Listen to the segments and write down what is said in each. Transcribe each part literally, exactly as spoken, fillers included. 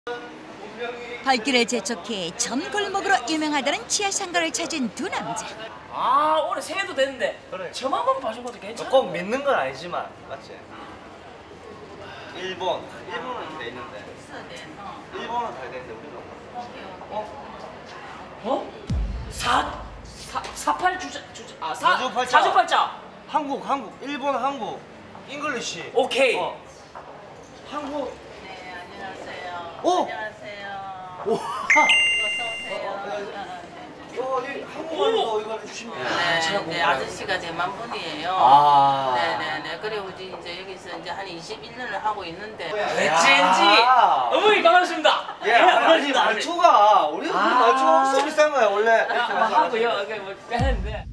발길을 재촉해 전골목으로 유명하다는 지하상가를 찾은 두 남자. 아, 올해 새해도 됐는데 그래. 저만 번 봐줘봐도 괜찮아? 꼭 믿는 건 아니지만 맞지? 일본, 일본은 돼 있는데 일본은 잘 되는데 우리는 어? 어? 사, 사, 사팔 주자, 주자, 아, 사, 사주팔자. 사주팔자. 한국, 한국, 일본, 한국, 잉글리시. 오케이. 어. 한국. 네, 안녕하세요. 오! 안녕하세요. 오. 어서 오세요. 어, 이 한국말로 이걸 해주시면 돼요. 네, 네, 아저씨가 대만 분이에요. 아. 네, 네, 네. 그리고 이제 여기서 이제 한 이십일 년을 하고 있는데. 어쩐지 어머니 반갑습니다. 예, 아니 말투가 우리 아. 말투가 없어 비싼 거야 원래. 야, 뭐 하고요. 이게 뭐 빼는데.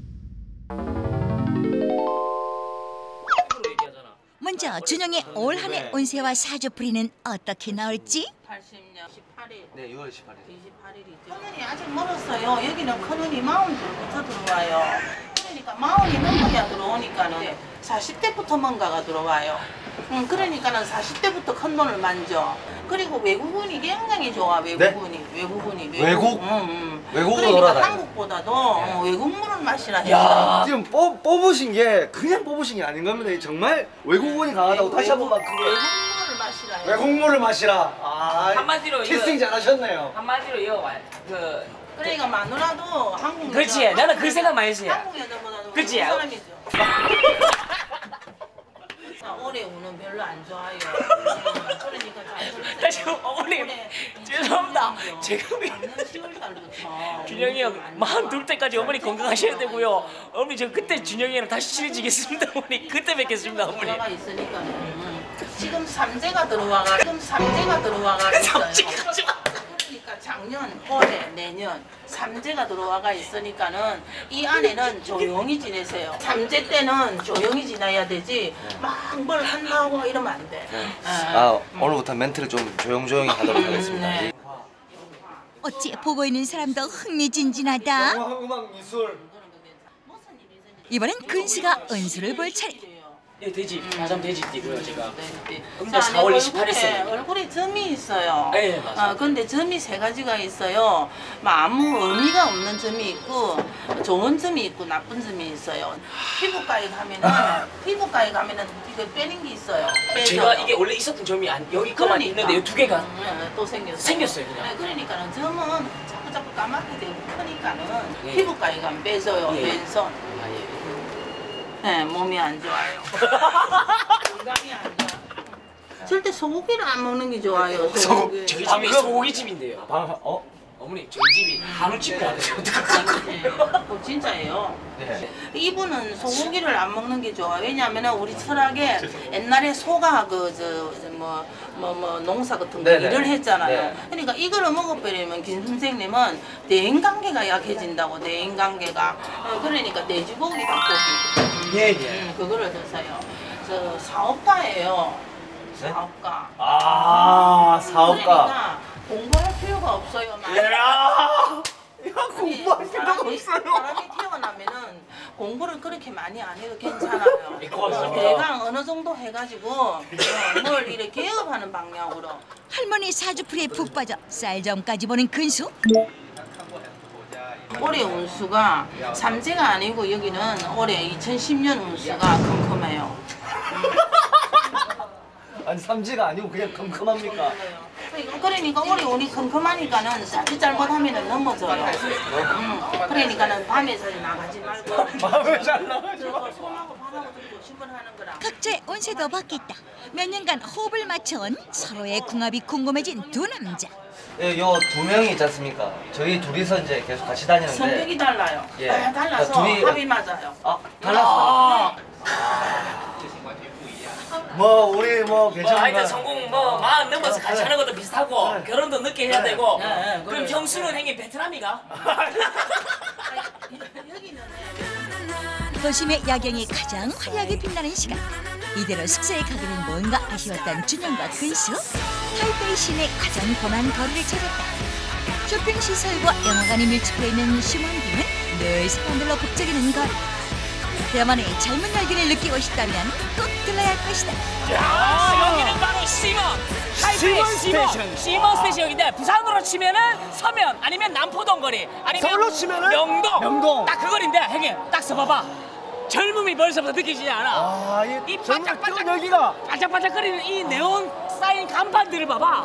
먼저 준영의 올 한해 운세와 사주풀이는 어떻게 나올지? 팔십 년 십팔 일. 네, 유월 십팔 일. 이십팔 일이죠. 큰눈이 아직 멀었어요. 여기는 큰눈이 마흔둘부터 들어와요. 그러니까 마흔이 넘어야 들어오니까는 사십 대부터 뭔가가 들어와요. 음, 그러니까는 사십 대부터 큰 돈을 만져. 그리고 외국운이 굉장히 좋아. 외국운이. 네? 외국운이. 외국? 외국? 응, 응. 외국으로 그러니까 돌아다녀. 한국보다도 어, 외국물을 마시라 야. 했어요. 지금 뽑, 뽑으신 게 그냥 뽑으신 게 아닌 겁니다. 정말 외국분이 강하다고 다시 한 번만 크게. 외국물을 마시라 했어요. 외국물을 마시라. 아, 한마디로 이거- 캐스팅 잘하셨네요. 한마디로 이거 그 그러니까 마누라도 한국 그렇지. 여자, 나는 그 생각 많이 했어요. 한국 여자보다도 그치? 외국 사람이죠. 아, 올해 운은 별로 안 좋아요. 그러니까 잘 나 지금 어머님 올해 죄송합니다. 이천십육 년 지금 작년 시월 달부터 준영이 형 마흔둘 때까지 어머니 건강하셔야 되고요. 어머니 저 그때 준영이 형이랑 다시 친해지겠습니다. 어머니 그때 뵙겠습니다. 어머니. 들어가 있으니까는 지금 삼재가 들어와가 지금 삼재가 들어와가 있어요. 삼재가 들어와. 그러니까 작년, 올해, 내년 삼재가 들어와가 있으니까는 이 안에는 조용히 지내세요. 삼재 때는 조용히 지내야 되지 막 뭘 한다고 이러면 안 돼. 아, 오늘부터 멘트를 좀 조용조용히 하도록 하겠습니다. 네. 어찌 보고 있는 사람도 흥미진진하다. 음악 미술. 이번엔 근수가 은수를 볼 차례. 예, 돼지. 가장 돼지 띠고요, 제가. 네, 네. 음도 자, 사월 내 이십팔 일 얼굴에, 생이에요. 얼굴에 점이 있어요. 네, 맞아요. 어, 근데 점이 세 가지가 있어요. 뭐 아무 의미가 없는 점이 있고, 좋은 점이 있고, 나쁜 점이 있어요. 피부과에 가면은, 피부과에 가면은 이거 빼는 게 있어요. 빼서. 제가 이게 원래 있었던 점이 안, 여기 거만 그러니까. 있는데 이 두 개가 음, 네, 또 생겼어요. 생겼어요, 그냥. 네, 그러니까는 점은 자꾸 자꾸 까맣게 되고 크니까는 예. 피부과에 가면 빼줘요. 예. 왼손. 아, 예. 네, 몸이 안 좋아요. 건강이 안 좋아. 절대 소고기를 안 먹는 게 좋아요. 소고기. 저희 아, 집이 그럼- 소고기 집인데요. 어? 어머니 저희 집이 한우집이라고 해요. 네. 어, 진짜예요. 네. 이분은 소고기를 안 먹는 게 좋아. 왜냐면은 우리 철학에 옛날에 소가 그저뭐뭐 뭐, 뭐 농사 같은 거 네네. 일을 했잖아요. 네. 그러니까 이거를 먹어버리면 김 선생님은 대인관계가 약해진다고 대인관계가. 어, 그러니까 돼지고기 닭고기. 예, 예. 음, 그거를 드세요. 저 사업가예요. 네? 사업가. 아, 사업가. 그러니까 공부할 필요가 없어요. 많이. 야, 야 공부할 예, 필요가 사람이- 없어요. 사람이 태어나면은 공부를 그렇게 많이 안 해도 괜찮아요. 고맙습니다. 대강 어느 정도 해가지고 어, 뭘 이렇게 개업하는 방향으로. 할머니 사주풀이에 푹 빠져 쌀점까지 보는 근수. 올해 운수가 삼재가 아니고 여기는 올해 이천십 년 운수가 컴컴해요. 아니 삼지가 아니고 그냥 컴컴합니까? 그러니까 올해 운이 컴컴하니까는 자칫 잘못하면은 넘어져요. 음, 그러니까는 밤에 잘 나가지 말고. 마음에 잘 나가죠. 저거 손하고 발하고 좀 조심을 하는 거라. 각자의 운세도 바뀌었다. 몇 년간 호흡을 맞춰온 서로의 궁합이 궁금해진 두 남자. 예, 요 두 명이 있지 않습니까? 저희 둘이서 이제 계속 같이 다니는데. 성격이 달라요. 예. 아, 달라서 둘이- 합이 맞아요. 아, 달랐어. 뭐 우리 뭐 뭐 괜찮은 하여튼 거. 성공 뭐 마흔 넘어서 같이 하는 것도 비슷하고 그래. 결혼도 늦게 해야 그래. 되고 네, 네, 그럼 그래요. 형수는 형님 베트남이가? 여기는 도심의 야경이 가장 화려하게 빛나는 시간. 이대로 숙소에 가기는 뭔가 아쉬웠던 준영과 근수. 타이베이 시내 가장 번한 거리를 찾았다. 쇼핑 시설과 영화관이 밀집해 있는 시몬딩은 늘 사람들로 북적이는 거리. 그야만의 젊은 열기를 느끼고 싶다면 꼭 들러야 가야 할 것이다. 야, 여기는 바로 시먼 타이페이 시먼 시먼 스테이션. 시먼 스테이션인데 부산으로 치면은 서면 아니면 남포동 거리 아니면 서울로 치면은 명동 명동. 딱 그 거리인데 형님 딱 서봐봐 젊음이 벌써부터 느껴지지 않아? 아, 이 이 젊은 반짝반짝 뜨거운 열기가. 반짝반짝거리는 이 네온 사인 간판들을 봐봐.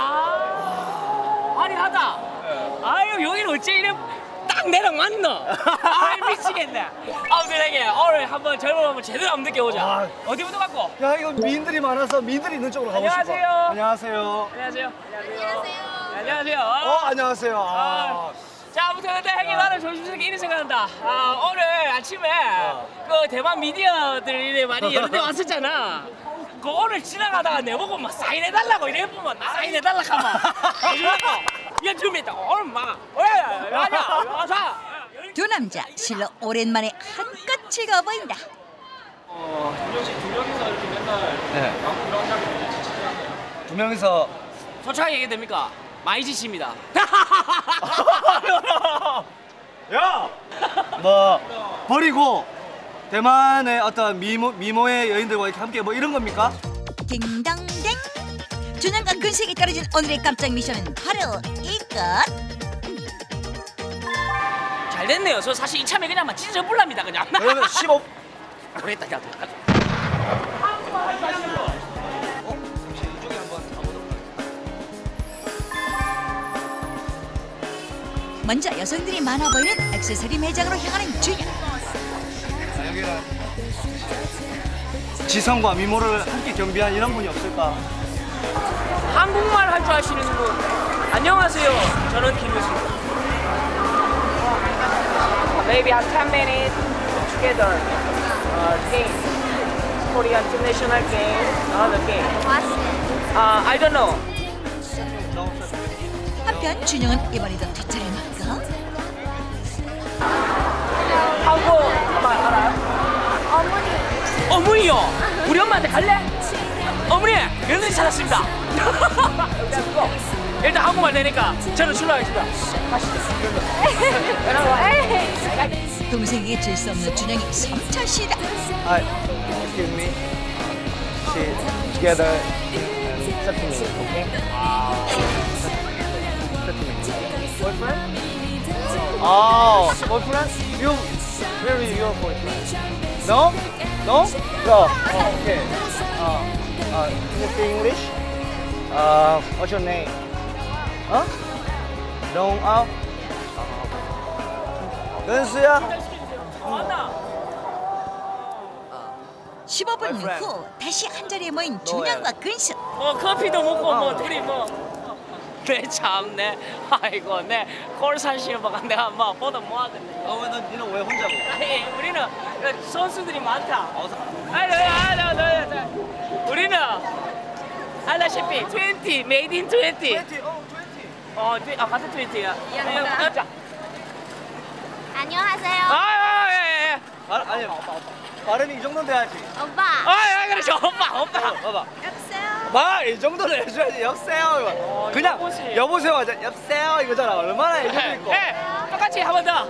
아, 화려하다. 아유, 여기는 어째 이래 딱 내랑 맞노? 아, 미치겠네. 아무튼 형님 오늘 한번 젊음 한번 제대로 한번 느껴보자. 아. 어디부터 갈고? 야, 이거 미인들이 많아서 미인들이 있는 쪽으로 가고 싶어. 안녕하세요. 안녕하세요. 안녕하세요. 안녕하세요. 안녕하세요. 어, 안녕하세요. 아. 아. 자, 아무튼 근데 형님 나는 조심스럽게 이런 생각한다. 아, 오늘 아침에 어. 그 대만 미디어들이 많이 여러 대 왔었잖아. 그 오늘 지나가다가 내보고 막 사인해달라고 이래 보면 나 사인해달라 하면 이거 좀 있다. 오늘 막 왜? 아니야. 와서. 두 남자 실로 오랜만에 한껏 즐거워 보인다. 어, 두 명씩 두 명이서 이렇게 맨날 네. 그런 장면 두 명이서 솔직하게 얘기 됩니까? 많이 지칩니다. 야! 뭐 버리고 대만의 어떤 미모 미모의 여인들과 이렇게 함께 뭐 이런 겁니까? 딩동댕. 준영과 근식이 떨어진 오늘의 깜짝 미션은 바로 이것. 잘 됐네요. 저 사실 이참에 그냥 막 찢어 불랍니다 그냥. 그러면 십오. 모르겠다. 야, 먼저 여성들이 많아 보이는 액세서리 매장으로 향하는 준영. 자, 여기는 지성과 미모를 함께 겸비한 이런 분이 없을까? 한국말 할 줄 아시는 분. 안녕하세요. 저는 김유수입니다. Maybe have ten minutes together. Uh, game. Korean international game. Another game. Uh, I don't know. 한편 준영은 이번에도 뒷자리 막가. 한국말 알아요? 어머니. 어머니요? 우리 엄마한테 갈래? 어머니, 며느리 찾았습니다. 일단 한국말 되니까 저는 출발하겠습니다. 가시죠. 동생에게 질 수 없는 준영이 성철씨다. I excuse me. Sit together and thirty minutes, okay? thirty minutes. Boyfriend? Oh, boyfriend? You, where is your boyfriend? No? No? No. Oh, okay. Uh, uh, can you speak English? Uh, what's your name? Huh? Dong Ao? 은수야? 십오 분 후 다시 한자리에 모인 준영과 근식. 뭐 커피도 먹고 뭐 둘이 뭐. 네 참네. 아이고 네 꼴산 시험가 내가 뭐 보다 뭐 하겠네. 어, 왜 너, 니는 왜 혼자고? 아니 우리는 선수들이 많다. 아니 아니 아니 아니 우리는 알다시피 이십 메이드 인 이십. 이십, 어, 이십. 어, 아 같은 이십야. 자. 안녕하세요. 아, 예, 예. 발, 아니, 발음이 이 정도는 돼야지. 오빠. 아, 예, 그렇죠. 오빠, 오빠. 봐봐. 여보세요. 말, 이 정도는 해줘야지. 여보세요. 이거. 어, 그냥, 여보세요. 여보세요. 하자. 여보세요. 이거잖아. 얼마나 애교 있고. 예, 똑같이 한 번 더.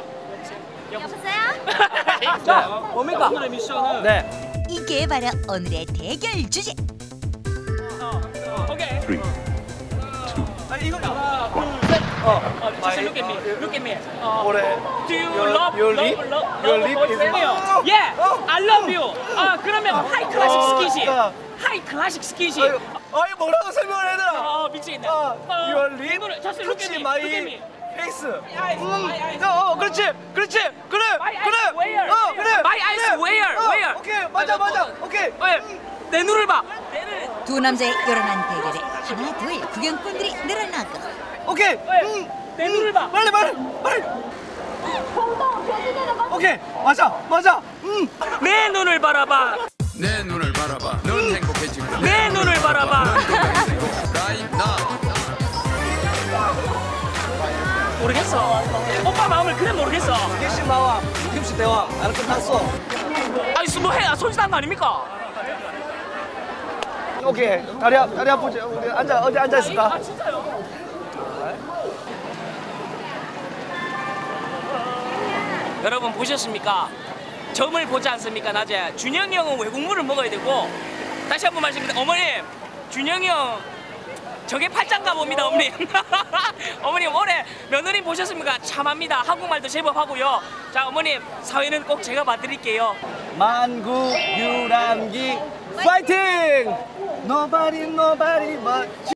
여보세요. 자, 뭡니까? 오늘의 미션은 네. 이게 바로 오늘의 대결 주제. 어, 오케이. 아니, 이거 하나, 둘, 셋. 어. 어, just look at me. Look at me. 어, 뭐래? Do you Your- love, your love, lip? love, Your love lip is boyfriend이요? my- Yeah, 어. I love you. 아, 그러면 하이 클래식 어, 스킨십. 그러니까. 하이 클래식 스킨십. 아유, 아유, 뭐라고 설명을 해야 되나? 어, 미치겠네. 어, your lip, just look at touch me. my Look at me. face. eyes, my eyes. 음, 어, 어, 그렇지, 그렇지, 그래, My eyes 그래, where? 어, 그래. My eyes 그래. where? 어, Where? 오케이, 맞아, 맞아, 오케이. 왜? 내 눈을 봐. 내 눈을. 두 남자의 요란한 대결에 하나 둘 구경꾼들이 늘어나고. 오케이. 왜? 음, 내 눈을 봐. 빨리, 빨리, 빨리. 오케이, 맞아, 맞아. 음. 내 눈을 바라봐. 내 눈을 바라봐. 넌 행복해지고. 내 눈을 바라봐. Right now. 모르겠어. 오빠 마음을 그래 모르겠어. 김씨 마왕, 김씨 대왕, 나는 끝났어. 아니 뭐 해? 아, 손짓한 거 아닙니까? 오케이, 다리, 아- 다리 아프지? 우리 앉아, 어디 앉아 있을까? 아 진짜요? 여러분 보셨습니까? 점을 보지 않습니까? 낮에 준영이 형은 외국물을 먹어야 되고 다시 한 번 말씀드립니다. 어머님 준영이 형 저게 팔짱가 봅니다. 어머님. 어머님 올해 며느리 보셨습니까? 참합니다. 한국말도 제법 하고요. 자 어머님 사회는 꼭 제가 봐드릴게요. 만국 유람기 파이팅! Nobody, nobody but